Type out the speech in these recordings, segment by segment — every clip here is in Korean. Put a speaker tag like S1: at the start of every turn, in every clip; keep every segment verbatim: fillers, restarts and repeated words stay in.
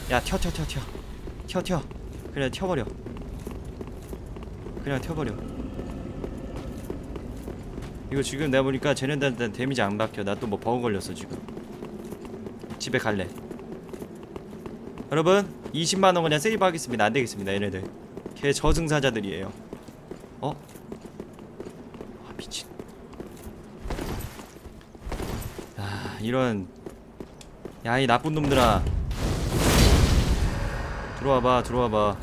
S1: 야 튀어 튀어 튀어 튀어 튀어 튀어 그냥 튀어버려. 그냥 튀어버려. 이거 지금 내가 보니까 쟤네들한테 데미지 안 박혀. 나 또 뭐 버그 걸렸어 지금. 집에 갈래. 여러분 이십만원 그냥 세이브 하겠습니다. 안되겠습니다. 얘네들 개 저승사자들이에요. 어? 아 미친. 아 이런. 야 이 나쁜 놈들아, 들어와봐 들어와봐.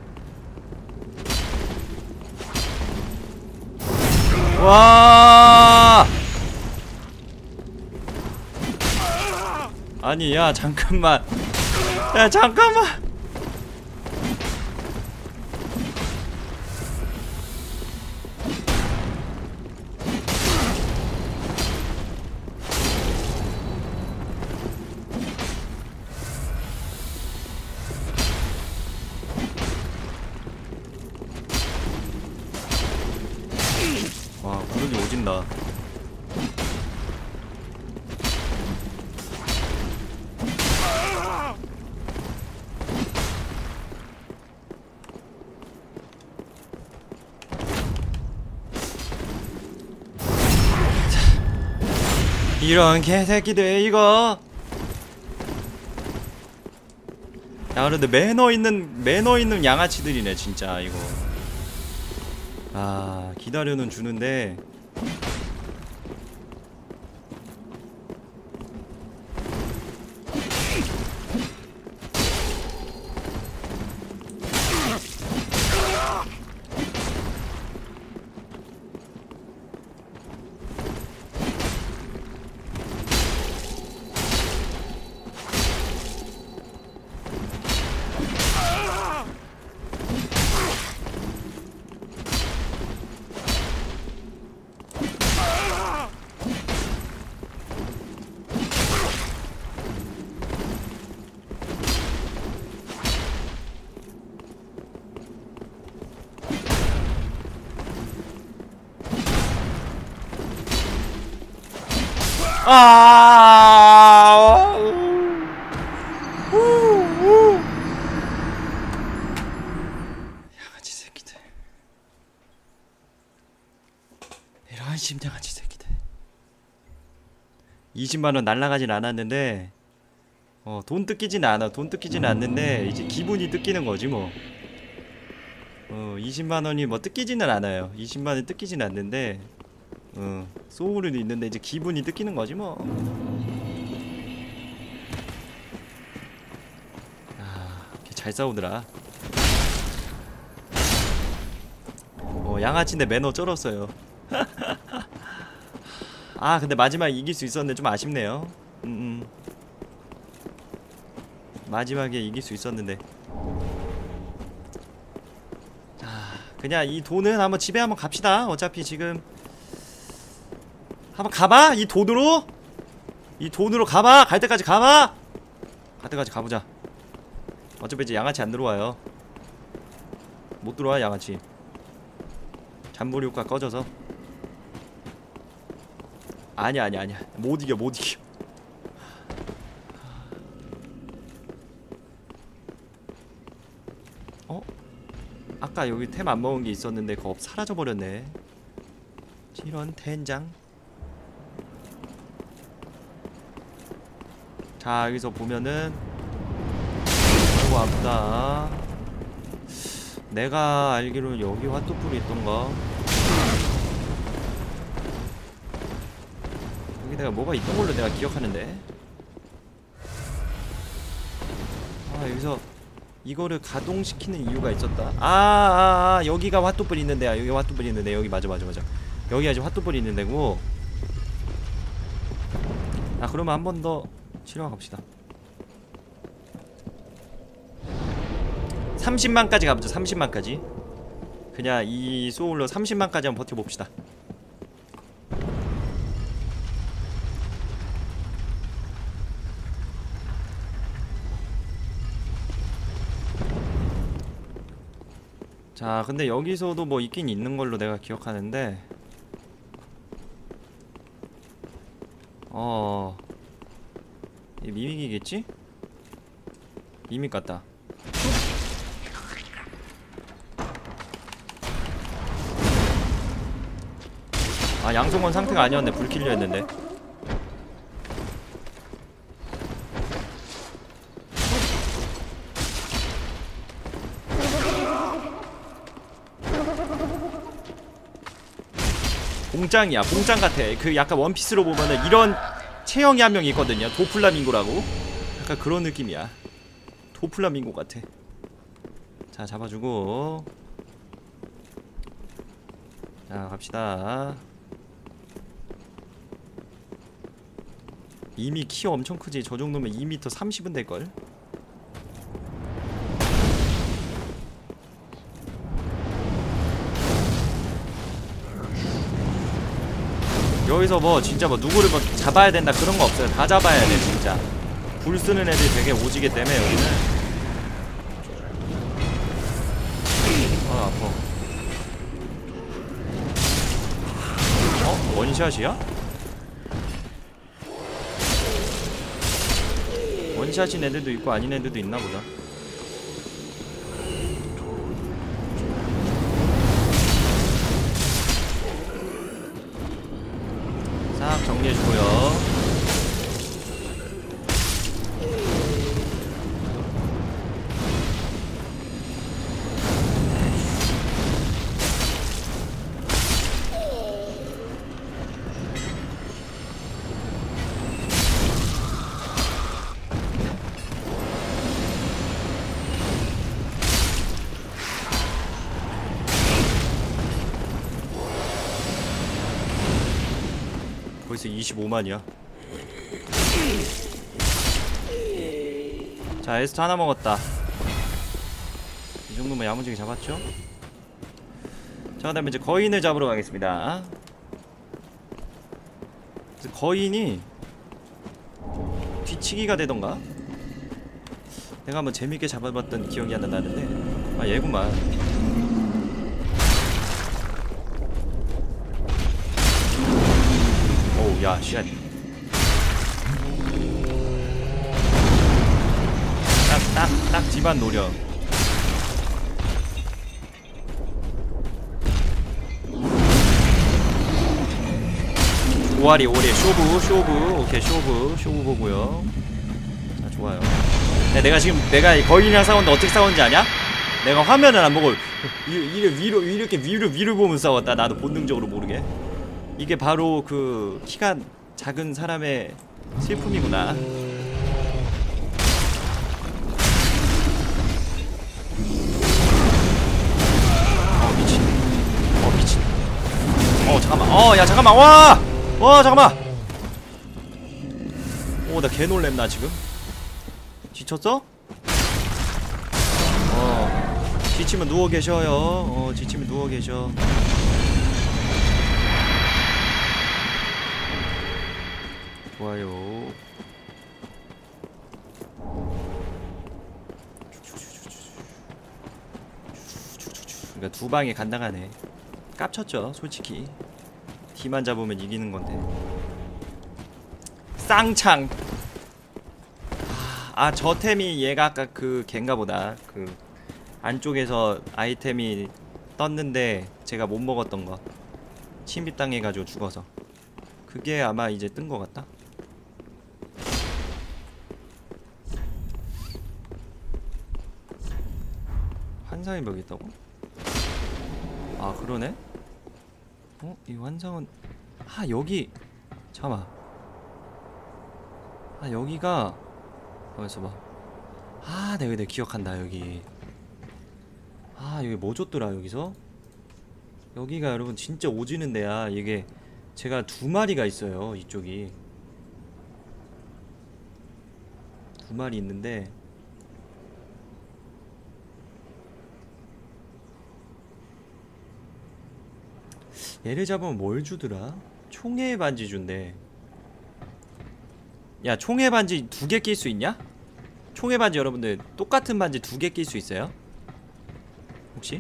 S1: 와 아니 야 잠깐만. 야 잠깐만. 와 구름이 오진다. 이런 개새끼들 이거. 야 그런데 매너 있는 매너 있는 양아치들이네 진짜 이거. 아 기다려는 주는데 아 양아치 새끼들. 이런 심장아치 새끼들. 이십만원 날라가진 않았는데 어, 돈 뜯기진 않아. 돈 뜯기진 않는데 이제 기분이 뜯기는 거지 뭐. 어, 이십만원이 뭐 뜯기지는 않아요. 이십만원이 뜯기진 않는데 어, 소울은 있는데 이제 기분이 뜯기는 거지 뭐. 아, 잘 싸우더라. 어, 양아치인데 매너 쩔었어요. 아, 근데 마지막에 이길 수 있었는데 좀 아쉽네요. 음, 음. 마지막에 이길 수 있었는데. 자, 그냥 이 돈은 한번 집에 한번 갑시다. 어차피 지금 한번 가봐. 이 돈으로 이 돈으로 가봐. 갈 때까지 가봐. 갈 때까지 가보자. 어차피 이제 양아치 안 들어와요. 못 들어와 양아치. 잠보리 효과 꺼져서. 아니야 아니야 아니야. 못 이겨 못 이겨. 어? 아까 여기 템 안 먹은 게 있었는데 그거 사라져버렸네. 이런 텐장. 자 여기서 보면은 아이고 아프다. 내가 알기로는 여기 핫도풀이 있던가. 여기 내가 뭐가 있던 걸로 내가 기억하는데. 아 여기서 이거를 가동시키는 이유가 있었다. 아, 아, 아 여기가 핫도풀이 있는 데야. 여기 핫도풀이 있는 데. 여기 맞아 맞아 맞아. 여기가 지금 핫도풀이 있는 데고. 아 그러면 한 번 더 치러 갑시다. 삼십만까지 가보자. 삼십만까지. 그냥 이 소울로 삼십만까지 한번 버텨봅시다. 자 근데 여기서도 뭐 있긴 있는 걸로 내가 기억하는데 어... 이 미믹이겠지? 이미 깠다. 아, 양성원 상태가 아니었네. 불킬려 했는데. 봉짱이야. 봉짱 같아. 그 약간 원피스로 보면은 이런 체형이 한 명 있거든요. 도플라밍고라고. 약간 그런 느낌이야. 도플라밍고 같아. 자, 잡아주고. 자, 갑시다. 이미 키 엄청 크지. 저 정도면 이 미터 삼십은 될걸? 여기서 뭐 진짜 뭐 누구를 뭐 잡아야 된다 그런 거 없어요. 다 잡아야 돼 진짜. 불 쓰는 애들이 되게 오지기 때문에 여기는. 아, 아파. 어? 원샷이야? 원샷인 애들도 있고 아닌 애들도 있나 보다. 싹 정리해주고요. 벌써 이십오만이야. 자, 에스터 하나 먹었다. 이 정도면 야무지게 잡았죠? 자, 그 다음에 이제 거인을 잡으러 가겠습니다. 그래서 거인이 뒤치기가 되던가? 내가 한번 재밌게 잡아봤던 기억이 하나 나는데, 아, 얘구만. 오우, 야, 쉣. 딱, 딱, 딱 집안 노려. 오아리, 오리, 쇼부, 쇼부. 오케이, 쇼부, 쇼부 보고요. 자, 좋아요. 야, 내가 지금, 내가 거인이랑 싸웠는데 어떻게 싸웠는지 아냐? 내가 화면을 안 보고, 이렇게 위로, 이렇게 위로, 위로 보면서 싸웠다. 나도 본능적으로 모르게. 이게 바로 그, 키가 작은 사람의 슬픔이구나. 어, 미친. 어, 미친. 어, 잠깐만. 어, 야, 잠깐만. 와! 와, 잠깐만. 오, 나 개놀램, 나 지금. 지쳤어? 어, 지치면 누워 계셔요. 어, 지치면 누워 계셔. 좋아요. 그러니까 두 방에 간당하네. 깝쳤죠, 솔직히. D만 잡으면 이기는 건데. 쌍창. 아, 저 템이 얘가 아까 그 걘가 보다. 그 안쪽에서 아이템이 떴는데 제가 못 먹었던 거. 침입당해가지고 죽어서. 그게 아마 이제 뜬 거 같다. 환상의 벽이 있다고? 아, 그러네? 어? 이 환상은... 아, 여기... 잠깐만. 아, 여기가... 가만있어 봐. 아, 내가, 내가 기억한다, 여기. 아, 여기 뭐 줬더라, 여기서? 여기가 여러분 진짜 오지는 데야. 이게 제가 두 마리가 있어요, 이쪽이. 두 마리 있는데 얘를 잡으면 뭘 주더라? 총의 반지 준대. 야, 총의 반지 두 개 낄 수 있냐? 총의 반지 여러분들 똑같은 반지 두 개 낄 수 있어요? 혹시?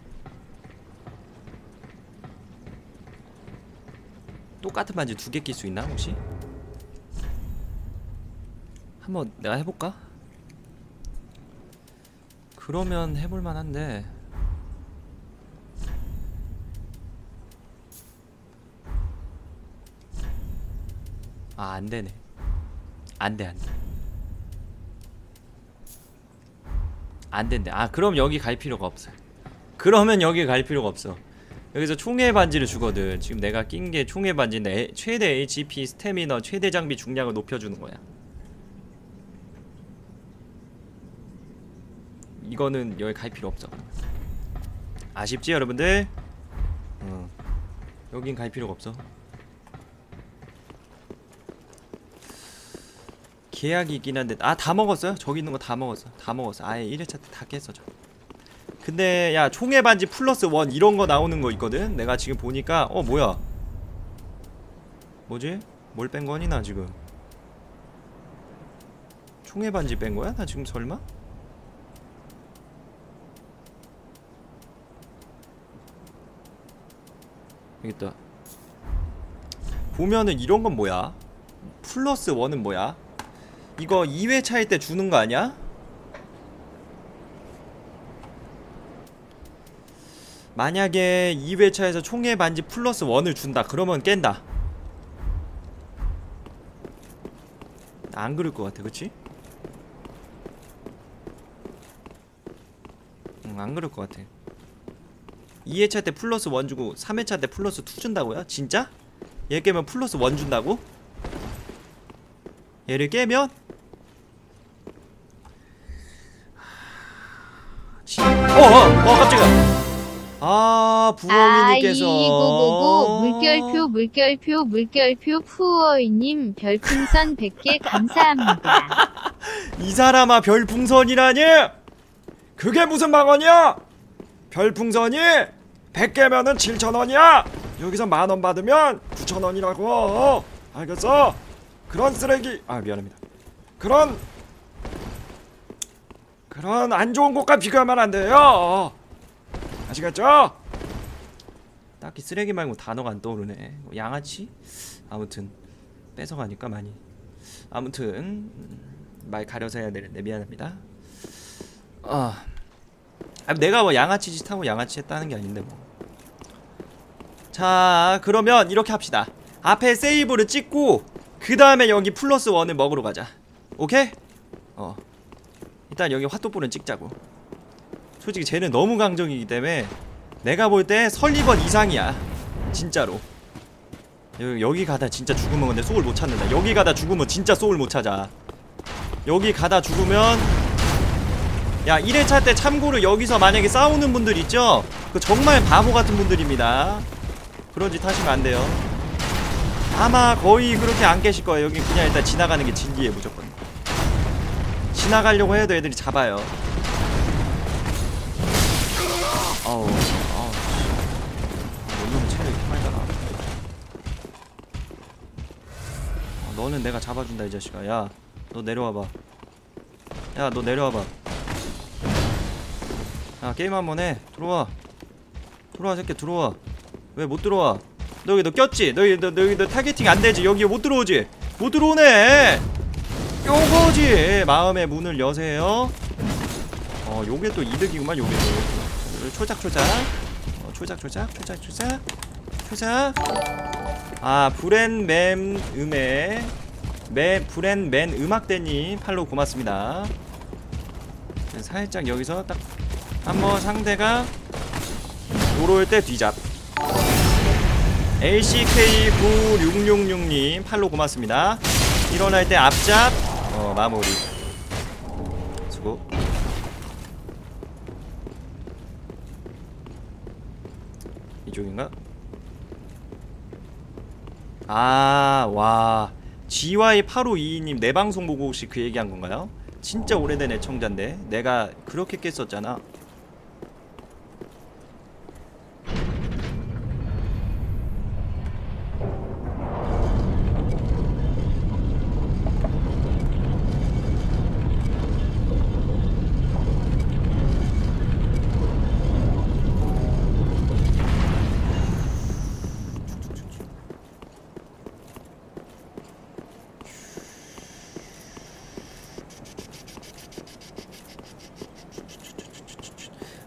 S1: 똑같은 반지 두 개 낄 수 있나 혹시? 한번 내가 해볼까? 그러면 해볼만 한데. 아, 안되네. 안돼 안돼 안된대. 아, 그럼 여기 갈 필요가 없어. 그러면 여기 갈 필요가 없어. 여기서 총의 반지를 주거든. 지금 내가 낀 게 총의 반지인데 최대 에이치피, 스태미너, 최대 장비 중량을 높여주는 거야. 이거는 여기 갈 필요 없어. 아쉽지 여러분들? 어. 여긴 갈 필요가 없어. 계약이 있긴 한데. 아, 다 먹었어요? 저기 있는 거 다 먹었어. 다 먹었어. 아예 일 회차 때 다 깼어 저. 근데 야, 총의 반지 플러스 원 이런 거 나오는 거 있거든? 내가 지금 보니까. 어, 뭐야, 뭐지? 뭘 뺀 거니 나 지금? 총의 반지 뺀 거야? 나 지금 설마? 여기 있다. 보면은 이런 건 뭐야? 플러스 원은 뭐야? 이거 이 회차일 때 주는 거 아니야? 만약에 이 회차에서 총의 반지 플러스 원을 준다 그러면 깬다. 안 그럴 것 같아, 그치? 응, 안 그럴 것 같아. 이 회차 때 플러스 원 주고 삼 회차 때 플러스 투 준다고요? 진짜? 얘 깨면 플러스 원 준다고? 얘를 깨면? 어어! 어, 깜짝이야. 아, 부엉이님께서.
S2: 아이고고고 물결표 물결표 물결표 푸어이님 별풍선 백 개 감사합니다.
S1: 이 사람아, 별풍선이라니? 그게 무슨 망언이야? 별풍선이 백 개면은 칠천 원이야. 여기서 만원 받으면 구천 원이라고. 알겠어? 그런 쓰레기. 아, 미안합니다. 그런 그런 안 좋은 것과 비교하면 안 돼요. 아시겠죠? 딱히 쓰레기 말고 단어가 안 떠오르네. 뭐 양아치? 아무튼 뺏어가니까 많이. 아무튼 말 가려서 해야 되는데 미안합니다. 아, 아니, 내가 뭐 양아치 짓 하고 양아치 했다는 게 아닌데 뭐. 자, 그러면 이렇게 합시다. 앞에 세이브를 찍고 그 다음에 여기 플러스 원을 먹으러 가자. 오케이? 어, 일단 여기 핫도그는 찍자고. 솔직히 쟤는 너무 강적이기 때문에 내가 볼 때 설리번 이상이야 진짜로. 여기, 여기 가다 진짜 죽으면 근데 소울 못 찾는다. 여기 가다 죽으면 진짜 소울 못 찾아. 여기 가다 죽으면. 야, 일 회차 때 참고로 여기서 만약에 싸우는 분들 있죠? 그 정말 바보 같은 분들입니다. 그런 짓 하시면 안 돼요. 아마 거의 그렇게 안 깨실 거예요. 여기 그냥 일단 지나가는 게 진리에 무조건. 지나가려고 해도 애들이 잡아요. 어우, 어우, 뭔 체력 이렇게 많이 달아. 어, 너는 내가 잡아준다 이 자식아. 야, 너 내려와봐. 야, 너 내려와봐. 야, 게임 한번 해. 들어와. 들어와, 새끼, 들어와. 왜 못 들어와? 너 여기 너 꼈지? 너 여기 너, 너 여기 너 타겟팅 안 되지? 여기 못 들어오지? 못 들어오네. 요거지. 마음의 문을 여세요. 어, 요게 또 이득이구만. 요게 또 초작초작. 어, 초작초작 초작초작 초작. 아, 브랜맨 음에 매 브랜맨 음악대님 팔로우 고맙습니다. 살짝 여기서 딱 한번 상대가 요럴 때 뒤잡. 에이씨케이 구육육육님 팔로우 고맙습니다. 일어날 때 앞잡. 어, 마무리. 수고. 이쪽인가? 아, 와. 지와이 팔오이이님 내 방송 보고 혹시 그 얘기한 건가요? 진짜 오래된 애청자인데 내가 그렇게 깼었잖아.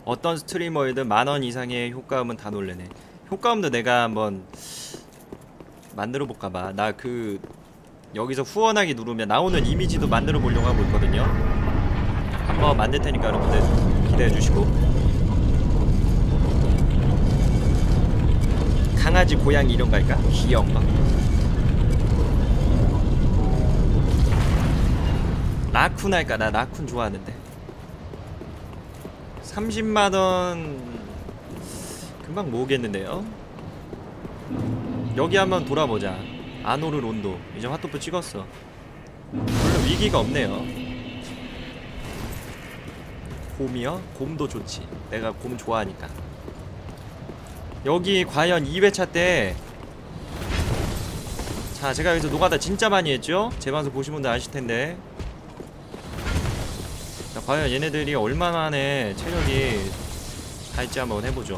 S1: 어떤 스트리머이든 만원 이상의 효과음은 다 놀래네. 효과음도 내가 한번 만들어 볼까봐. 나 그 여기서 후원하기 누르면 나오는 이미지도 만들어 보려고 하고 있거든요. 한번 만들 테니까 여러분들 기대해 주시고. 강아지 고양이 이런 거 할까? 귀여운 거. 라쿤 할까? 나 라쿤 좋아하는데. 삼십만원 금방 모으겠는데요. 여기 한번 돌아보자. 아노르 론도 이제 핫도프 찍었어. 별로 위기가 없네요. 곰이요? 곰도 좋지. 내가 곰 좋아하니까. 여기 과연 이 회차 때, 자 제가 여기서 노가다 진짜 많이 했죠? 제 방송 보신 분들 아실텐데. 자 과연 얘네들이 얼마 만에 체력이 할지 한번 해보죠.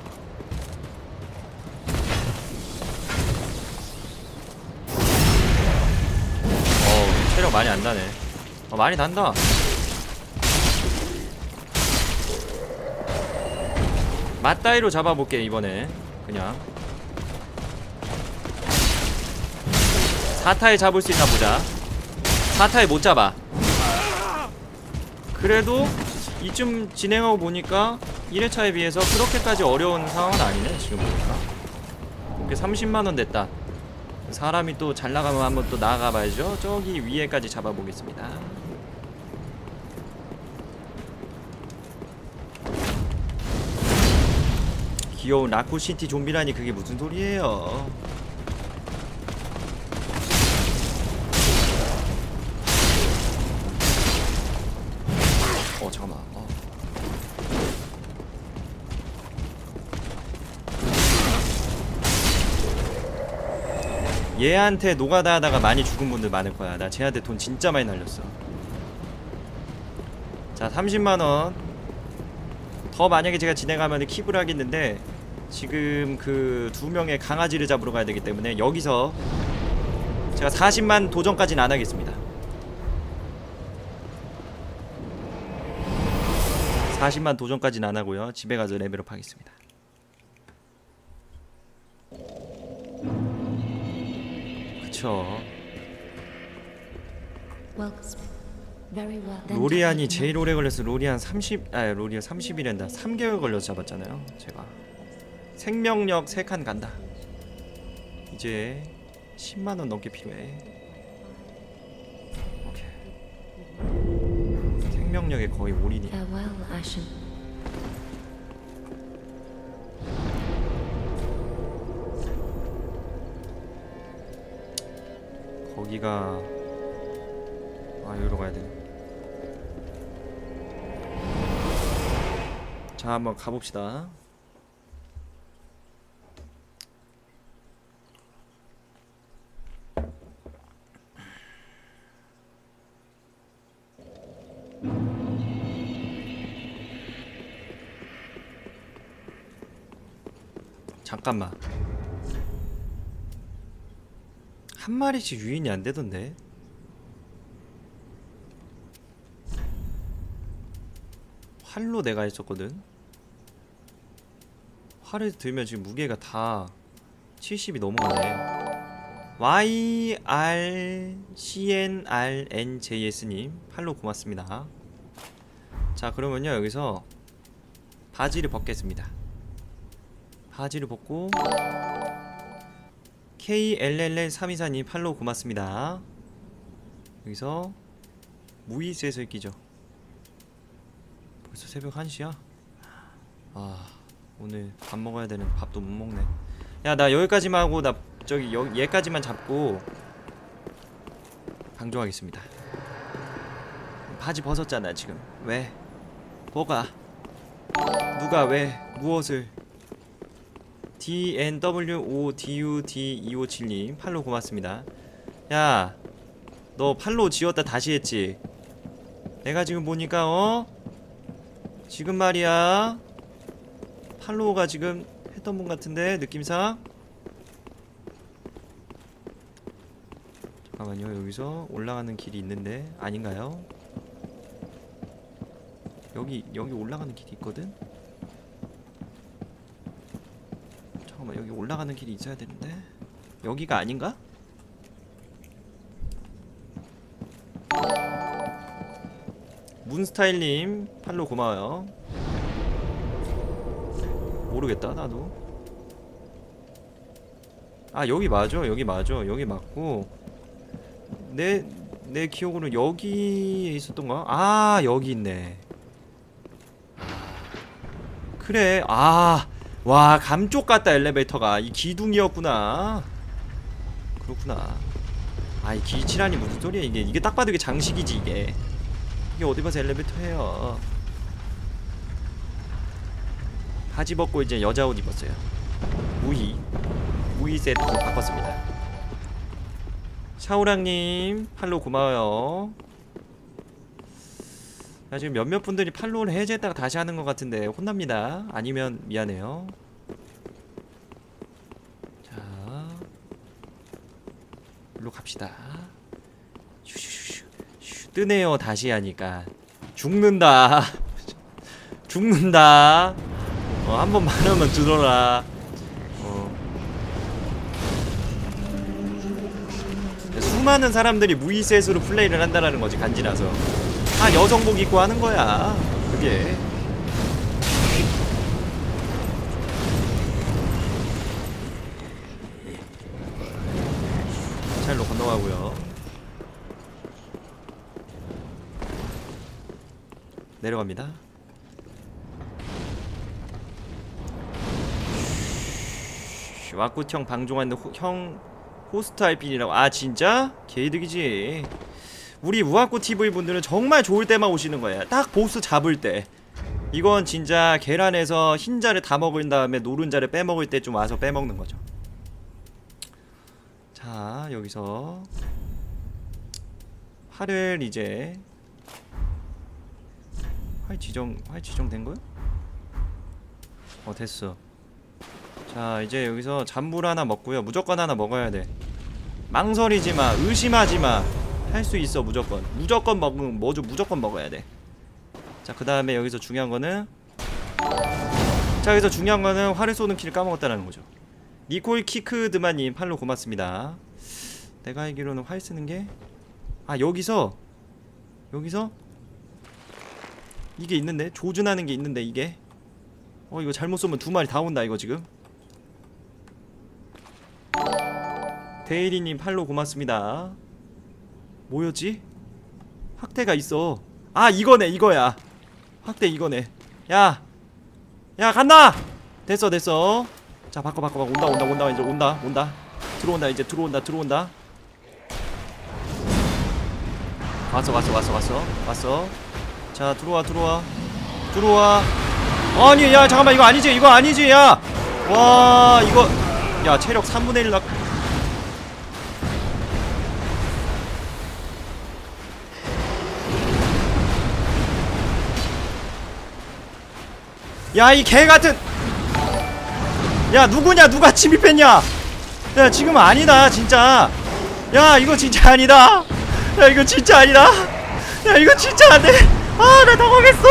S1: 어 체력 많이 안 나네. 어 많이 난다. 맞다이로 잡아볼게 이번에. 그냥 사 타에 잡을 수 있나 보자. 사 타에 못 잡아. 그래도 이쯤 진행하고 보니까 일 회차에 비해서 그렇게까지 어려운 상황은 아니네 지금 보니까. 이렇게 삼십만원 됐다. 사람이 또 잘 나가면 한번 또 나아가 봐야죠. 저기 위에까지 잡아보겠습니다. 귀여운 라쿠시티 좀비라니 그게 무슨 소리예요. 어 잠깐만. 어. 얘한테 노가다 하다가 많이 죽은 분들 많을 거야. 나 쟤한테 돈 진짜 많이 날렸어. 자 삼십만원 더 만약에 제가 진행하면 킵을 하겠는데, 지금 그 두 명의 강아지를 잡으러 가야 되기 때문에 여기서 제가 사십만 도전까지는 안 하겠습니다. 사십만 도전까지는 안 하고요. 집에 가서 레벨업 하겠습니다. 그쵸. 로리안이 제일 오래 걸렸어. 로리안 삼십, 아 로리안 삼십이란다. 삼 개월 걸려서 잡았잖아요 제가. 생명력 세 칸 간다. 이제 십만원 넘게 필요해. 오케이. 생명력에 거의 올인이야. 거기가 아 여기로 가야 되네. 자 한번 가봅시다. 잠깐만. 한 마리씩 유인이 안 되던데. 활로 내가 했었거든. 활을 들면 지금 무게가 다 칠십이 넘어가네. 와이 알 씨 엔 알 엔 제이 에스님 팔로우 고맙습니다. 자 그러면요 여기서 바지를 벗겠습니다. 바지를 벗고 케이 엘 엘 엘 삼이사님 팔로우 고맙습니다. 여기서 무이스에서 끼죠. 벌써 새벽 한 시야? 아 오늘 밥 먹어야 되는데 밥도 못 먹네. 야 나 여기까지만 하고 나 저기 여, 얘까지만 잡고 방종하겠습니다. 바지 벗었잖아 지금. 왜? 뭐가? 누가 왜? 무엇을? 디 엔 더블유 오 디 유 디 이오칠님 팔로우 고맙습니다. 야 너 팔로우 지웠다 다시 했지? 내가 지금 보니까 어? 지금 말이야 팔로우가 지금 했던 분 같은데 느낌상. 잠깐만요 여기서 올라가는 길이 있는데 아닌가요? 여기 여기 올라가는 길이 있거든. 잠깐만, 여기 올라가는 길이 있어야 되는데 여기가 아닌가? 문스타일님 팔로 고마워요. 모르겠다 나도. 아 여기 맞아, 여기 맞아, 여기 맞고 내 내 기억으로 여기에 있었던가? 아 여기 있네. 그래. 아 와 감쪽 같다. 엘리베이터가 이 기둥이었구나. 그렇구나. 아 이 기치라니 무슨 소리야 이게. 이게 딱 봐도 이게 장식이지 이게. 이게 어디 봐서 엘리베이터예요. 바지 벗고 이제 여자 옷 입었어요. 무희 무희 세트로 바꿨습니다. 샤오랑님 팔로우 고마워요. 나 지금 몇몇 분들이 팔로우를 해제했다가 다시 하는 것 같은데 혼납니다. 아니면 미안해요. 자 일로 갑시다. 슈슈슈슈 슈, 뜨네요. 다시 하니까 죽는다. 죽는다. 어, 한 번만 하면 들어라. 어. 수많은 사람들이 무이셋으로 플레이를 한다라는 거지. 간지나서 다 여성복 입고 하는 거야 그게. 차일로 건너가고요. 내려갑니다. 왁구형 방종하는데 호, 형 호스트 알핀이라고. 아 진짜? 개이득이지. 우리 우아꾸 티비 분들은 정말 좋을 때만 오시는 거야. 딱 보스 잡을 때. 이건 진짜 계란에서 흰자를 다 먹은 다음에 노른자를 빼먹을 때 좀 와서 빼먹는 거죠. 자 여기서 활을 이제 활 지정 활 지정된 거야? 어 됐어. 자 이제 여기서 잔불 하나 먹고요. 무조건 하나 먹어야 돼. 망설이지마, 의심하지마. 할 수 있어. 무조건 무조건 먹으면 뭐죠. 무조건 먹어야 돼. 자 그 다음에 여기서 중요한 거는 자 여기서 중요한 거는 활을 쏘는 키를 까먹었다는 거죠. 니콜 키크드마님 팔로 고맙습니다. 내가 알기로는 활 쓰는 게 아 여기서 여기서 이게 있는데 조준하는 게 있는데 이게 어 이거 잘못 쏘면 두 마리 다 온다 이거 지금. 데이리님 팔로 고맙습니다. 뭐였지? 확대가 있어. 아 이거네 이거야. 확대 이거네. 야! 야 간다! 됐어 됐어. 자 바꿔 바꿔 바꿔. 온다 온다 온다. 이제 온다 온다. 들어온다 이제. 들어온다 들어온다. 왔어 왔어 왔어 왔어 왔어. 자 들어와 들어와 들어와. 아니 야 잠깐만 이거 아니지 이거 아니지 야. 와 이거 야 체력 삼분의 일 나. 야 이 개같은. 야 누구냐 누가 침입했냐. 야 지금 아니다 진짜. 야 이거 진짜 아니다. 야 이거 진짜 아니다. 야 이거 진짜 안돼. 아 나 당황했어.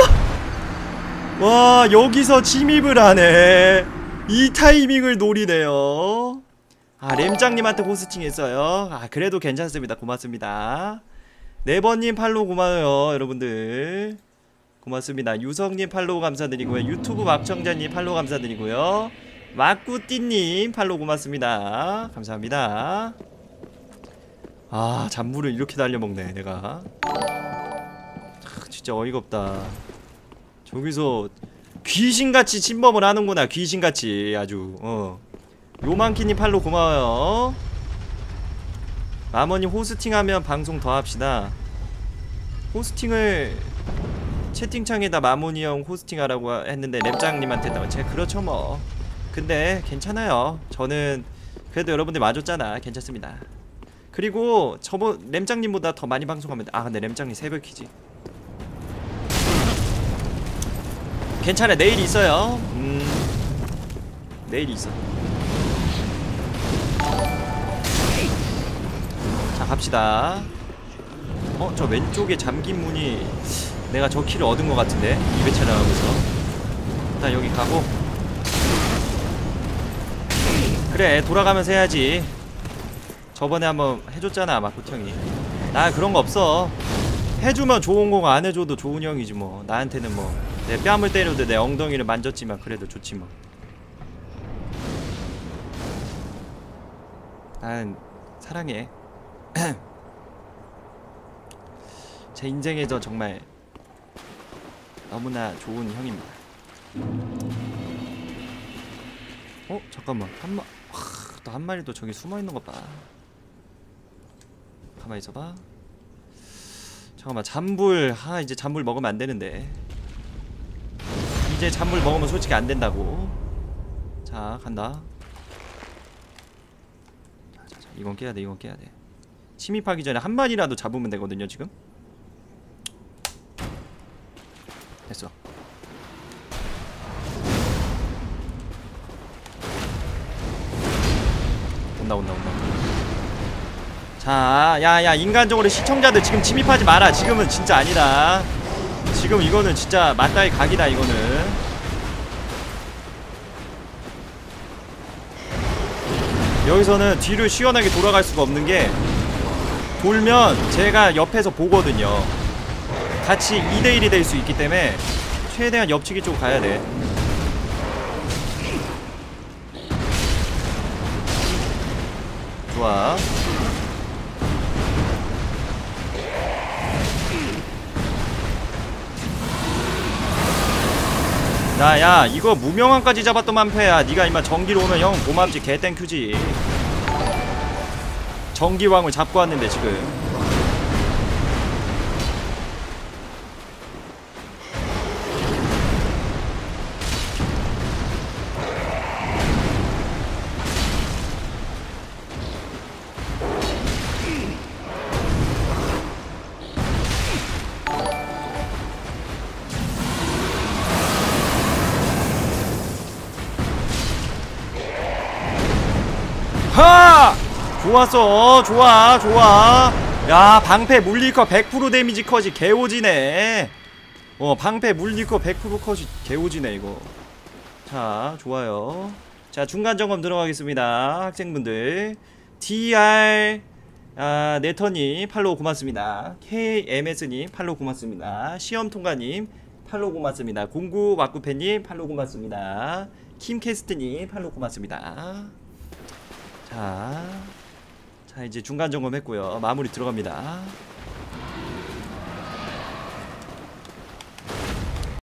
S1: 와 여기서 침입을 하네. 이 타이밍을 노리네요. 아 램장님한테 호스팅 했어요. 아 그래도 괜찮습니다. 고맙습니다. 네번님 팔로우 고마워요 여러분들. 고맙습니다. 유성님 팔로우 감사드리고요. 유튜브 막청자님 팔로우 감사드리고요. 마꾸띠님 팔로우 고맙습니다. 감사합니다. 아 잔물을 이렇게 달려먹네 내가. 아, 진짜 어이가 없다. 저기서 귀신같이 침범을 하는구나. 귀신같이 아주. 어 요만키님 팔로우 고마워요. 마머님 호스팅하면 방송 더 합시다. 호스팅을 채팅창에다 마모니 형 호스팅하라고 했는데 램장님한테 제가 그렇죠 뭐. 근데 괜찮아요. 저는 그래도 여러분들 와줬잖아. 괜찮습니다. 그리고 저번 램장님보다 더 많이 방송하면 아 근데 램장님 새벽이지. 괜찮아. 내일 있어요. 음 내일 있어. 자 갑시다. 어 저 왼쪽에 잠긴 문이 내가 저 키를 얻은 것 같은데 이 회 촬영하고서. 일단 여기 가고. 그래 돌아가면서 해야지. 저번에 한번 해줬잖아 마코트 형이. 나 그런 거 없어. 해주면 좋은 거고 안 해줘도 좋은 형이지 뭐. 나한테는 뭐 내 뺨을 때려도 내 엉덩이를 만졌지만 그래도 좋지 뭐. 난 사랑해. 제 인생에서 정말 너무나 좋은 형입니다. 어? 잠깐만 한 마... 또 한 마리 또 저기 숨어있는 것 봐. 가만히 있어봐. 잠깐만 잔불. 아 이제 잔불 먹으면 안 되는데. 이제 잔불 먹으면 솔직히 안 된다고. 자 간다. 자, 자, 자. 이건 깨야 돼. 이건 깨야 돼. 침입하기 전에 한 마리라도 잡으면 되거든요 지금. 됐어. 온다 온다 온다. 자 야야 인간적으로 시청자들 지금 침입하지 마라. 지금은 진짜 아니다. 지금 이거는 진짜 맞다이 각이다 이거는. 여기서는 뒤를 시원하게 돌아갈 수가 없는 게 돌면 제가 옆에서 보거든요. 같이 이 대 일이 될 수 있기 때문에 최대한 옆치기 쪽 가야 돼. 좋아. 나 야 이거 무명왕까지 잡았던 만패야. 니가 임마 전기로 오면 형 고맙지. 개땡큐지. 전기왕을 잡고 왔는데 지금. 하! 좋았어. 어, 좋아 좋아. 야 방패 물리커 백 퍼센트 데미지 컷이 개오지네. 어 방패 물리커 백 퍼센트 컷이 개오지네 이거. 자 좋아요. 자 중간 점검 들어가겠습니다. 학생분들 디알 아, 네터님 팔로우 고맙습니다. 케이엠에스님 팔로우 고맙습니다. 시험통과님 팔로우 고맙습니다. 공구 마쿠페님 팔로우 고맙습니다. 킴캐스트님 팔로우 고맙습니다. 자, 자 이제 중간 점검 했고요. 마무리 들어갑니다.